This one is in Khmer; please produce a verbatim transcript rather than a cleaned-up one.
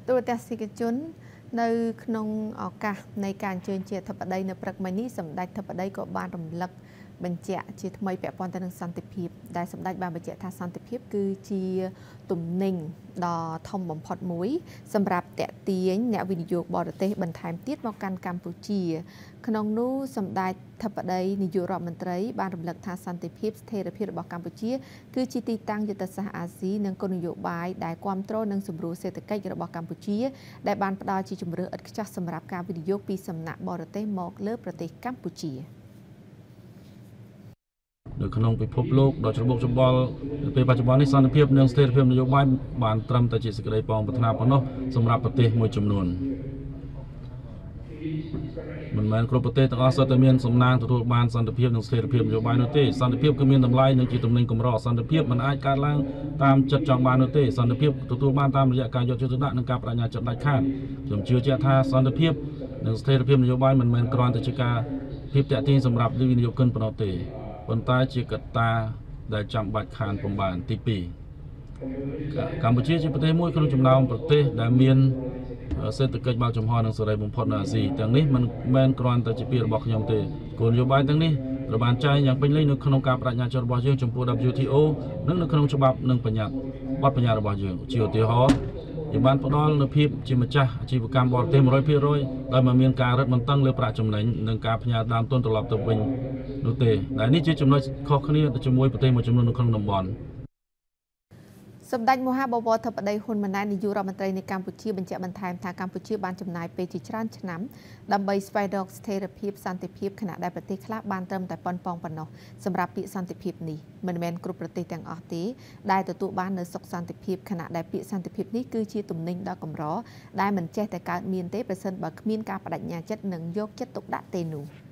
ទូរទស្សនិកជននៅក្នុងឱកាសនៃការជើញជាធិបតីនៅព្រឹកមិញនេះសម្ដេចធិបតីក៏បានរំលឹកបញ្ជាក់ជាថ្មីពាក់ព័ន្ធទៅនឹងសន្តិភាពដែលសម្ដេចបានបញ្ជាក់ថាសន្តិភាពគឺជាទំនិញដ៏ធំបំផុតមួយសម្រាប់តាក់ទាញអ្នកវិនិយោគបរទេសបន្ថែមទៀតមកកាន់កម្ពុជាក្នុងនោះសម្ដេចធិបតីនាយករដ្ឋមន្ត្រីបានរំលឹកថាសន្តិភាពស្ថិរភាពរបស់កម្ពុជាគឺជាទីតាំងយុទ្ធសាស្ត្រអាស៊ីនិងគោលនយោបាយដែលគ្រប់គ្រងនិងសម្រួលសេដ្ឋកិច្ចរបស់កម្ពុជាដែលបានផ្ដល់ជាជំរឿនឥតខ្ចោះសម្រាប់ការវិនិយោគពីសំណាក់បរទេសមកលើប្រទេសកម្ពុជានៅក្នុងពិភពលោកដ៏ច្របូកច្របល់ពេលបច្ចុប្បន្ននេះសន្តិភាពនិងស្ថិរភាពនយោបាយបានត្រឹមតែជាសេចក្តីប៉ងប្រាថ្នាប៉ុណ្ណោះសម្រាប់ប្រទេសមួយចំនួនមិនមែនគ្រប់ប្រទេសទាំងអស់សុទ្ធតែមានសំណាងទទួលបានសន្តិភាពនិងស្ថិរភាពនយោបាយនោះទេសន្តិភាពគឺមានតម្លៃនិងជាទំនិញកម្រសន្តិភាពមិនអាចកើតឡើងតាមចិត្តចង់បាននោះទេសន្តិភាពទទួលបានតាមរយៈការយកចិត្តទុកដាក់និងការបដិញ្ញាចិត្តដាច់ខាតខ្ញុំជឿជាក់ថាសន្តិភាពនិងស្ថិរភាពនយោបាយមិនមែនគ្រាន់តែជាការភាពតាក់ទាញសម្រាប់វិនិយោគិនប៉ុណ្ណោះទេប៉ុន្តែជាកត្តាដែលចាំបាច់ខានពុំបានទីពីរកម្ពុជាជាប្រទេសមួយក្នុងចំណោមប្រទេសដែលមានសេដ្ឋកិច្ចបើកចំហនិងសេរីបំផុតនៅអាស៊ីទាំងនេះមិនមែនគ្រាន់តែជាពាក្យរបស់ខ្ញុំទេគោលនយោបាយទាំងនេះត្រូវបានចែងយ៉ាងពេញលេញនៅក្នុងការបដិញ្ញាចិត្តរបស់យើងចំពោះ W T O និងនៅក្នុងច្បាប់និងបញ្ញត្តិបទបញ្ញត្តិរបស់យើងជាឧទាហរណ៍យើងបានផ្ដល់នូវភាពជាម្ចាស់អាជីវកម្មបរទេស one hundred percent ដោយមិនមានការរឹតបន្តឹងលើប្រាក់ចំណេញនិងការផ្ញើដើមទុនត្រឡប់ទៅវិញនោះទេដែលនេះជាចំណុចខុសគ្នាជាមួយប្រទេសមួយចំនួននៅក្នុងតំបន់សម្ដេចមហាបវរធិបតីហ៊ុនម៉ាណែតនាយករដ្ឋមន្ត្រីនៃកម្ពុជាបញ្ជាក់បន្ថែមថាកម្ពុជាបានចំណាយពេលជាច្រើនឆ្នាំដើម្បីស្វែងរកស្ថិរភាពសន្តិភាពខណៈដែលប្រទេសខ្លះបានត្រឹមតែប៉ុនប៉ងប៉ុណ្ណោះសម្រាប់ពាក្យសន្តិភាពនេះមិនមែនគ្រប់ប្រទេសទាំងអស់ទេដែលទទួលបាននូវសុខសន្តិភាពខណៈដែលពាក្យសន្តិភាពនេះគឺជាទំនិញដ៏កម្រដែលមិនចេះតែកើតមានទេប្រសិនបើគ្មានការបដិញ្ញាចិត្តនិងយកចិត្តទុកដាក់ទេនោះ